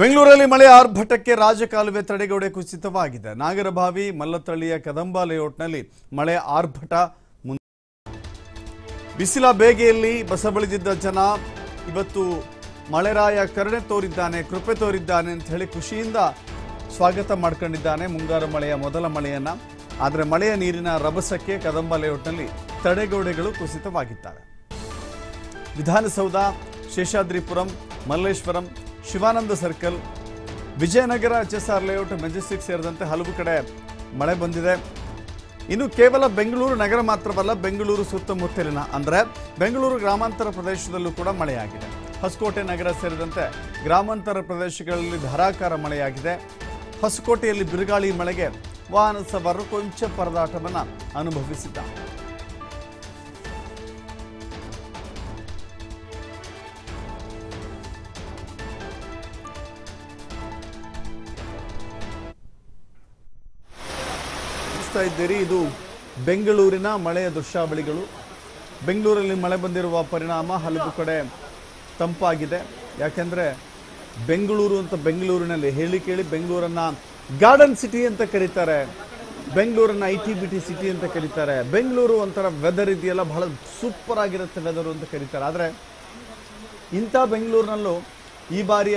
ಬೆಂಗಳೂರಲ್ಲಿ ಮಳೆ ಆರ್ಭಟಕ್ಕೆ ರಾಜಕಾಲುವೆ ತಡೆಗೋಡೆ ಕುಸಿತವಾಗಿದೆ. ನಾಗರಭಾವಿ ಮಲ್ಲತ್ತಳ್ಳಿಯ ಕದಂಬ ಲೇಔಟ್ನಲ್ಲಿ ಮಳೆ ಆರ್ಭಟ. ಬಿಸಿಲ ಬೇಗೆಯಲ್ಲಿ ಬಸಬಳಿದಿದ್ದ ಜನ ಇವತ್ತು ಮಳೆರಾಯ ಕರುಣೆ ತೋರಿದ್ದಾನೆ, ಕೃಪೆ ತೋರಿದ್ದಾನೆ ಅಂತ ಹೇಳಿ ಖುಷಿಯಿಂದ ಸ್ವಾಗತ ಮಾಡ್ಕೊಂಡಿದ್ದಾನೆ ಮುಂಗಾರು ಮಳೆಯ ಮೊದಲ ಮಳೆಯನ್ನ. ಆದರೆ ಮಳೆಯ ನೀರಿನ ರಭಸಕ್ಕೆ ಕದಂಬ ಲೇಔಟ್ನಲ್ಲಿ ತಡೆಗೋಡೆಗಳು ಕುಸಿತವಾಗಿದ್ದಾರೆ. Vidhana Soudha, Seshadripuram, Malleshwaram, Shivananda circle, Vijayanagar, HSR layout, Majestic ಸೇರಿದಂತೆ ಹಲವು ಕಡೆ ಮಳೆ ಬಂದಿದೆ. ಇನ್ನು ಕೇವಲ ಬೆಂಗಳೂರು ನಗರ ಮಾತ್ರವಲ್ಲ, ಬೆಂಗಳೂರು ಸುತ್ತಮುತ್ತಲಿನ ಅಂದರೆ ಬೆಂಗಳೂರು ಗ್ರಾಮಾಂತರ ಪ್ರದೇಶದಲ್ಲೂ ಕೂಡ ಮಳೆಯಾಗಿದೆ. ಹೊಸಕೋಟೆ ನಗರ ಸೇರಿದಂತೆ ಗ್ರಾಮಾಂತರ ಪ್ರದೇಶಗಳಲ್ಲಿ ಧಾರಾಕಾರ ಮಳೆಯಾಗಿದೆ. ಹೊಸಕೋಟೆಯಲ್ಲಿ ಬಿರುಗಾಳಿ ಮಳೆಗೆ ವಾಹನ ಸವಾರರು ಕೊಂಚ ಪರದಾಟವನ್ನು ಅನುಭವಿಸಿದ್ದಾರೆ. ಇದ್ದೀರಿ, ಇದು ಬೆಂಗಳೂರಿನ ಮಳೆಯ ದೃಶ್ಯಾವಳಿಗಳು. ಬೆಂಗಳೂರಲ್ಲಿ ಮಳೆ ಬಂದಿರುವ ಪರಿಣಾಮ ಹಲವು ಕಡೆ ತಂಪಾಗಿದೆ. ಯಾಕೆಂದರೆ ಬೆಂಗಳೂರು ಅಂತ ಬೆಂಗಳೂರಿನಲ್ಲಿ ಹೇಳಿ ಕೇಳಿ ಬೆಂಗಳೂರನ್ನ ಗಾರ್ಡನ್ ಸಿಟಿ ಅಂತ ಕರೀತಾರೆ, ಬೆಂಗಳೂರನ್ನ ITBT ಸಿಟಿ ಅಂತ ಕರೀತಾರೆ. ಬೆಂಗಳೂರು ಒಂಥರ ವೆದರ್ ಇದೆಯಲ್ಲ, ಬಹಳ ಸೂಪರ್ ಆಗಿರುತ್ತೆ ವೆದರು ಅಂತ ಕರೀತಾರೆ. ಆದರೆ ಇಂಥ ಬೆಂಗಳೂರಿನಲ್ಲೂ ಈ ಬಾರಿಯ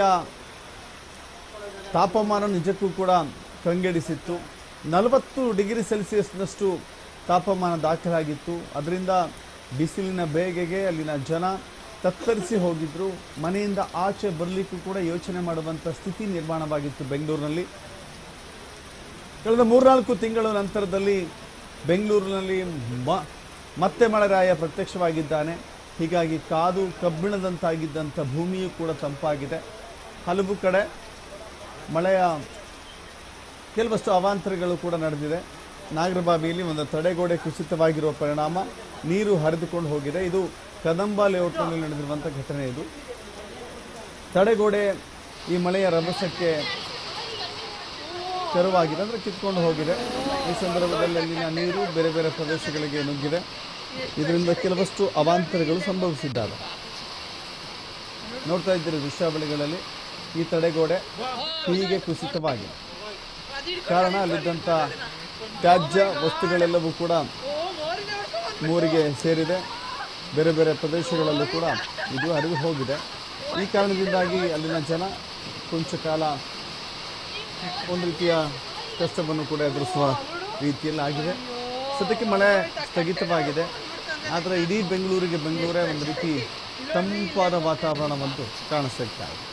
ತಾಪಮಾನ ನಿಜಕ್ಕೂ ಕೂಡ ಕಂಗೆಡಿಸಿತ್ತು. 40 ಡಿಗ್ರಿ ಸೆಲ್ಸಿಯಸ್ನಷ್ಟು ತಾಪಮಾನ ದಾಖಲಾಗಿತ್ತು. ಅದರಿಂದ ಬಿಸಿಲಿನ ಬೇಗೆಗೆ ಅಲ್ಲಿನ ಜನ ತತ್ತರಿಸಿ ಹೋಗಿದ್ರು. ಮನೆಯಿಂದ ಆಚೆ ಬರಲಿಕ್ಕೂ ಕೂಡ ಯೋಚನೆ ಮಾಡುವಂಥ ಸ್ಥಿತಿ ನಿರ್ಮಾಣವಾಗಿತ್ತು ಬೆಂಗಳೂರಿನಲ್ಲಿ. ಕಳೆದ 3-4 ತಿಂಗಳ ನಂತರದಲ್ಲಿ ಬೆಂಗಳೂರಿನಲ್ಲಿ ಮತ್ತೆ ಮಳೆರಾಯ ಪ್ರತ್ಯಕ್ಷವಾಗಿದ್ದಾನೆ. ಹೀಗಾಗಿ ಕಾದು ಕಬ್ಬಿಣದಂತಾಗಿದ್ದಂಥ ಭೂಮಿಯೂ ಕೂಡ ತಂಪಾಗಿದೆ. ಹಲವು ಕಡೆ ಮಳೆಯ ಕೆಲವಷ್ಟು ಅವಾಂತರಗಳು ಕೂಡ ನಡೆದಿದೆ. ನಾಗರಭಾವಿಯಲ್ಲಿ ಒಂದು ತಡೆಗೋಡೆ ಕುಸಿತವಾಗಿರುವ ಪರಿಣಾಮ ನೀರು ಹರಿದುಕೊಂಡು ಹೋಗಿದೆ. ಇದು ಕದಂಬ ಲೇಔಟ್ನಲ್ಲಿ ನಡೆದಿರುವಂಥ ಘಟನೆ. ಇದು ತಡೆಗೋಡೆ ಈ ಮಳೆಯ ರಭಸಕ್ಕೆ ತೆರವಾಗಿದೆ, ಅಂದರೆ ಕಿತ್ಕೊಂಡು ಹೋಗಿದೆ. ಈ ಸಂದರ್ಭದಲ್ಲಿ ಅಲ್ಲಿನ ನೀರು ಬೇರೆ ಬೇರೆ ಪ್ರದೇಶಗಳಿಗೆ ನುಗ್ಗಿದೆ. ಇದರಿಂದ ಕೆಲವಷ್ಟು ಅವಾಂತರಗಳು ಸಂಭವಿಸಿದ್ದಾವೆ. ನೋಡ್ತಾ ಇದ್ದೀರಿ ದೃಶ್ಯಾವಳಿಗಳಲ್ಲಿ ಈ ತಡೆಗೋಡೆ ಹೀಗೆ ಕುಸಿತವಾಗಿದೆ. ಕಾರಣ ಅಲ್ಲಿದ್ದಂಥ ತ್ಯಾಜ್ಯ ವಸ್ತುಗಳೆಲ್ಲವೂ ಕೂಡ ಮೂರಿಗೆ ಸೇರಿದೆ. ಬೇರೆ ಬೇರೆ ಪ್ರದೇಶಗಳಲ್ಲೂ ಕೂಡ ಇದು ಹರಿದು ಹೋಗಿದೆ. ಈ ಕಾರಣದಿಂದಾಗಿ ಅಲ್ಲಿನ ಜನ ಕೊಂಚ ಕಾಲ ಒಂದು ರೀತಿಯ ಕಷ್ಟವನ್ನು ಕೂಡ ಎದುರಿಸುವ ರೀತಿಯಲ್ಲಿ ಆಗಿದೆ. ಸದ್ಯಕ್ಕೆ ಮಳೆ ಸ್ಥಗಿತವಾಗಿದೆ. ಆದರೆ ಇಡೀ ಬೆಂಗಳೂರೇ ಒಂದು ರೀತಿ ತಂಪಾದ ವಾತಾವರಣವಂತೂ ಕಾಣಿಸ್ತಾ ಇದೆ.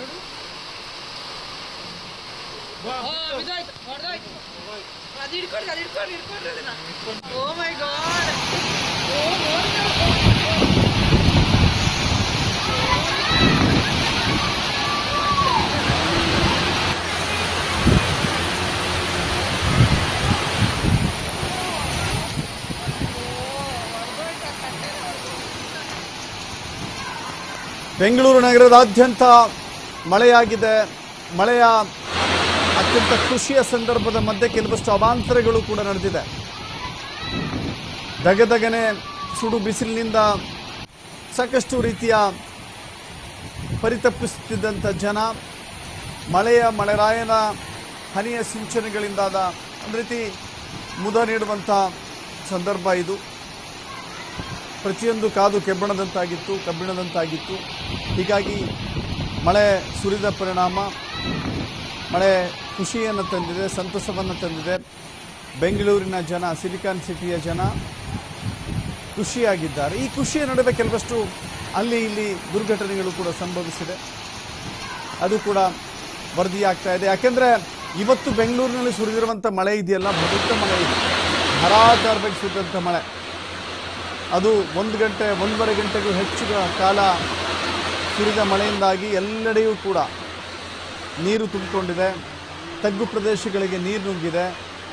ಬೆಂಗಳೂರು ನಗರದಾದ್ಯಂತ ಮಳೆಯಾಗಿದೆ. ಮಳೆಯ ಅತ್ಯಂತ ಖುಷಿಯ ಸಂದರ್ಭದ ಮಧ್ಯೆ ಕೆಲವಷ್ಟು ಅವಾಂತರಗಳು ಕೂಡ ನಡೆದಿದೆ. ದಗದಗನೆ ಸುಡು ಬಿಸಿಲಿನಿಂದ ಸಾಕಷ್ಟು ರೀತಿಯ ಪರಿತಪ್ಪಿಸುತ್ತಿದ್ದಂಥ ಜನ ಮಳೆರಾಯನ ಹನಿಯ ಸಿಂಚನೆಗಳಿಂದಾದ ಒಂದು ರೀತಿ ಮುದ ನೀಡುವಂಥ ಸಂದರ್ಭ ಇದು. ಪ್ರತಿಯೊಂದು ಕಾದು ಕಬ್ಬಿಣದಂತಾಗಿತ್ತು. ಹೀಗಾಗಿ ಮಳೆ ಸುರಿದ ಪರಿಣಾಮ ಮಳೆ ಖುಷಿಯನ್ನು ತಂದಿದೆ, ಸಂತಸವನ್ನು ತಂದಿದೆ. ಬೆಂಗಳೂರಿನ ಜನ, ಸಿಲಿಕಾನ್ ಸಿಟಿಯ ಜನ ಖುಷಿಯಾಗಿದ್ದಾರೆ. ಈ ಖುಷಿಯ ನಡುವೆ ಕೆಲವಷ್ಟು ಅಲ್ಲಿ ಇಲ್ಲಿ ದುರ್ಘಟನೆಗಳು ಕೂಡ ಸಂಭವಿಸಿದೆ. ಅದು ಕೂಡ ವರದಿಯಾಗ್ತಾ ಇದೆ. ಯಾಕೆಂದರೆ ಇವತ್ತು ಬೆಂಗಳೂರಿನಲ್ಲಿ ಸುರಿದಿರುವಂಥ ಮಳೆ ಇದೆಯಲ್ಲ, ದೊಡ್ಡ ಮಳೆ ಇದೆ, ಧಾರಾಕಾರವಾಗಿ ಸುರಿದಂಥ ಮಳೆ. ಅದು 1-1.5 ಗಂಟೆಗೂ ಹೆಚ್ಚು ಕಾಲ ಸುರಿದ ಮಳೆಯಿಂದಾಗಿ ಎಲ್ಲೆಡೆಯೂ ಕೂಡ ನೀರು ತುಂಬಿಕೊಂಡಿದೆ. ತಗ್ಗು ಪ್ರದೇಶಗಳಿಗೆ ನೀರು ನುಗ್ಗಿದೆ.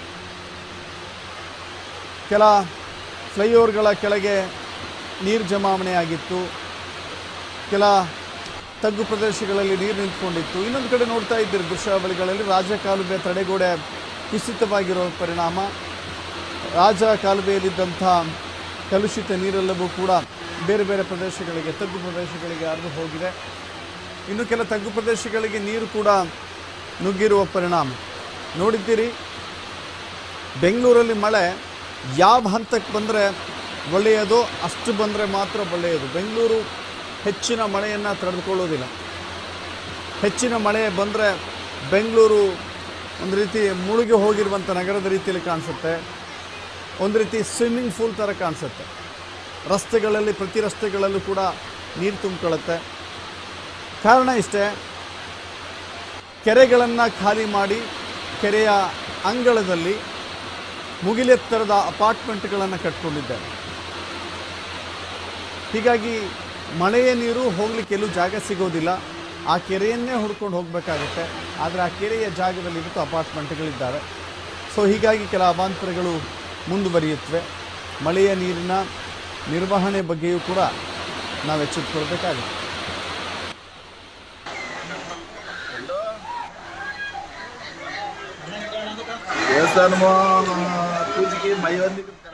ಕೆಲ ಫ್ಲೈಓವರ್ಗಳ ಕೆಳಗೆ ನೀರು ಜಮಾವಣೆಯಾಗಿತ್ತು. ಕೆಲ ತಗ್ಗು ಪ್ರದೇಶಗಳಲ್ಲಿ ನೀರು ನಿಂತ್ಕೊಂಡಿತ್ತು. ಇನ್ನೊಂದು ಕಡೆ ನೋಡ್ತಾ ಇದ್ದೀರಿ ದೃಶ್ಯಾವಳಿಗಳಲ್ಲಿ ರಾಜಕಾಲುವೆ ತಡೆಗೋಡೆ ಕುಸಿತವಾಗಿರೋ ಪರಿಣಾಮ ರಾಜಕಾಲುವೆಯಲ್ಲಿದ್ದಂಥ ಕಲುಷಿತ ನೀರೆಲ್ಲವೂ ಕೂಡ ಬೇರೆ ಬೇರೆ ಪ್ರದೇಶಗಳಿಗೆ, ತಗ್ಗು ಪ್ರದೇಶಗಳಿಗೆ ಹರಿದು ಹೋಗಿದೆ. ಇನ್ನು ಕೆಲ ತಗ್ಗು ಪ್ರದೇಶಗಳಿಗೆ ನೀರು ಕೂಡ ನುಗ್ಗಿರುವ ಪರಿಣಾಮ ನೋಡಿದ್ದೀರಿ. ಬೆಂಗಳೂರಲ್ಲಿ ಮಳೆ ಯಾವ ಹಂತಕ್ಕೆ ಬಂದರೆ ಒಳ್ಳೆಯದು ಅಷ್ಟು ಬಂದರೆ ಮಾತ್ರ ಒಳ್ಳೆಯದು. ಬೆಂಗಳೂರು ಹೆಚ್ಚಿನ ಮಳೆಯನ್ನು ತಡೆದುಕೊಳ್ಳೋದಿಲ್ಲ. ಹೆಚ್ಚಿನ ಮಳೆ ಬಂದರೆ ಬೆಂಗಳೂರು ಒಂದು ರೀತಿ ಮುಳುಗಿ ಹೋಗಿರುವಂಥ ನಗರದ ರೀತಿಯಲ್ಲಿ ಕಾಣಿಸುತ್ತೆ. ಒಂದು ರೀತಿ ಸ್ವಿಮ್ಮಿಂಗ್ ಪೂಲ್ ಥರ ಕಾಣಿಸುತ್ತೆ. ರಸ್ತೆಗಳಲ್ಲಿ ಪ್ರತಿ ರಸ್ತೆಗಳಲ್ಲೂ ಕೂಡ ನೀರು ತುಂಬಿಕೊಳ್ಳುತ್ತೆ. ಕಾರಣ ಇಷ್ಟೇ, ಕೆರೆಗಳನ್ನು ಖಾಲಿ ಮಾಡಿ ಕೆರೆಯ ಅಂಗಳದಲ್ಲಿ ಮುಗಿಲೆತ್ತರದ ಅಪಾರ್ಟ್ಮೆಂಟ್ಗಳನ್ನು ಕಟ್ಕೊಂಡಿದ್ದಾರೆ. ಹೀಗಾಗಿ ಮಳೆಯ ನೀರು ಹೋಗಲಿಕ್ಕೆ ಎಲ್ಲೂ ಜಾಗ ಸಿಗೋದಿಲ್ಲ. ಆ ಕೆರೆಯನ್ನೇ ಹುಡ್ಕೊಂಡು ಹೋಗಬೇಕಾಗುತ್ತೆ. ಆದರೆ ಆ ಕೆರೆಯ ಜಾಗದಲ್ಲಿ ಇವತ್ತು ಅಪಾರ್ಟ್ಮೆಂಟ್ಗಳಿದ್ದಾವೆ. ಸೊ ಹೀಗಾಗಿ ಕೆಲ ಅವಾಂತರಗಳು ಮುಂದುವರಿಯುತ್ತವೆ. ಮಳೆಯ ನೀರಿನ ನಿರ್ವಹಣೆ ಬಗ್ಗೆಯೂ ಕೂಡ ನಾವು ಎಚ್ಚೆತ್ತುಕೊಳ್ಬೇಕಾಗುತ್ತೆ. ದೇವಸ್ಥಾನ ಪೂಜೆಗೆ ಮೈ